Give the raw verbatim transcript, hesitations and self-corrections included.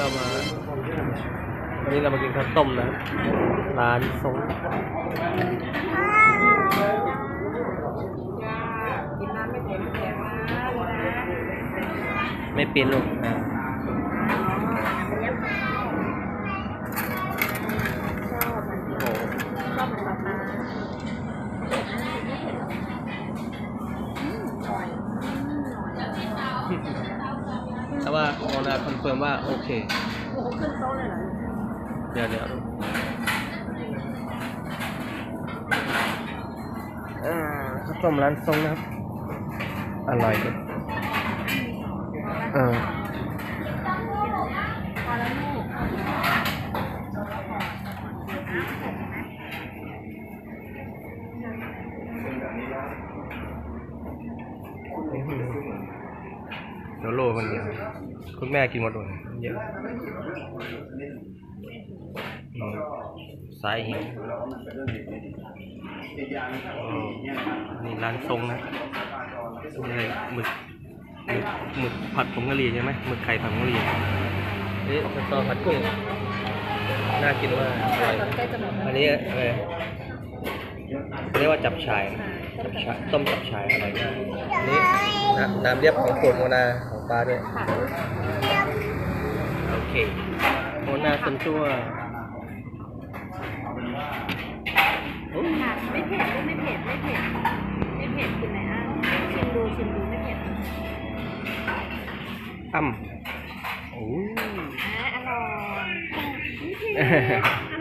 เรามาวันนี้เรามากินข้าวต้มนะร้านทรงกินน้ำไม่เผ็ดแข็งนะไม่เป็นลูกนะโอ้ชอบเหมือนปลาปลาแต่ว่าโอนาคอนเฟิร์มว่าโอเคโอ้โหขึ้นโต๊ะเลยเหรอเดี๋ยวเดี๋ยวข้าวต้มร้านทรงนะครับอร่อยเลยอ่าพอแล้วลูกเดี๋ยวโลมันเดียวคุณแม่กินหมดเลยเยอะสายหิวนี่ร้านทรงนะนี่อะไรหมึกหมึกหมึกผัดผงกะหรี่ใช่ไหมหมึกไข่ผัดผงกะหรี่เอ๊ะสตอผัดกุ้งน่ากินมากอร่อยอันนี้อะไรเรียกว่าจับฉ่ายจับฉ่ายต้มจับฉ่ายอะไรนี่นี่น้ำเรียบของโปรดโมนาของปลาด้วยโอเคโมนาคนชั่วไม่เผ็ดไม่เผ็ดไม่เผ็ดไม่เผ็ดกินไหนอ่ะชิมดูชิมดูไม่เผ็ดอ้ำโอ้อร่อยอ